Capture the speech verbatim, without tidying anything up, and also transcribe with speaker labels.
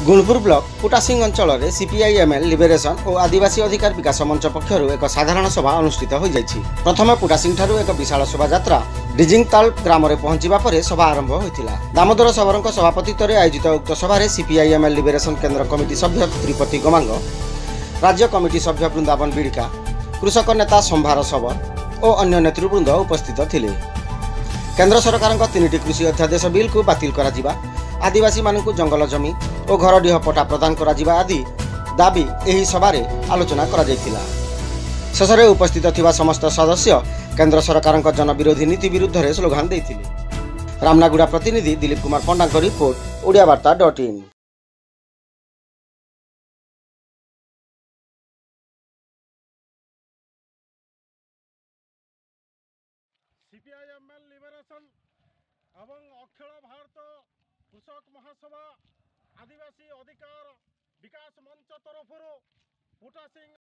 Speaker 1: Gunpur block पुटासिंग अंचल में CPIML liberation और आदिवासी अधिकार विकास मंच पक्षर एक साधारण सभा अनुष्ठित हो जाइछि। प्रथम पुटासिंग ठारू एक विशाल शोभा यात्रा डिजिंगताल ग्राम में पहुंचवा पर सभा आरंभ होता। दामोदर सवरଙ୍କ सभापतित्व आयोजित उक्त सभारे सीपीआईएमएल लिबरेशन केन्द्र कमिटी सभ्य त्रिपति गमांग, राज्य कमिटी सभ्य वृंदावन बिड़िका, कृषक नेता संभार सबर और अन्य नेतृवृंद उपस्थित थिले। केन्द्र सरकार तीन कृषि अध्यादेश बिल को बातिल करा जिबा, आदिवासी मानकु जंगल जमी और घरडीह पट्टा प्रदान करा जिबा आदि दाबी एही सभारे आलोचना करा जायतिला। शेषरे उपस्थित थिबा समस्त सदस्य केन्द्र सरकार जनविरोधी नीति विरुद्ध रे स्लोगान देइथिले। रामनागुड़ा प्रतिनिधि दिलीप कुमार पंडा को रिपोर्ट ओडिया वार्ता डॉट इन।
Speaker 2: सीपीआईएमएल लिबरेशन एवं अखिल भारत कृषक महासभा आदिवासी अधिकार विकास मंच तरफ पुटासिंग